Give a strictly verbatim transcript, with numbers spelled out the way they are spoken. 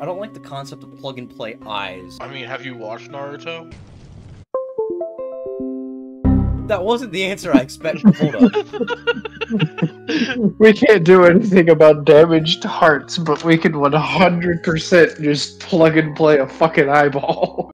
I don't like the concept of plug-and-play eyes. I mean, have you watched Naruto? That wasn't the answer I expected. Hold up. We can't do anything about damaged hearts, but we can one hundred percent just plug and play a fucking eyeball.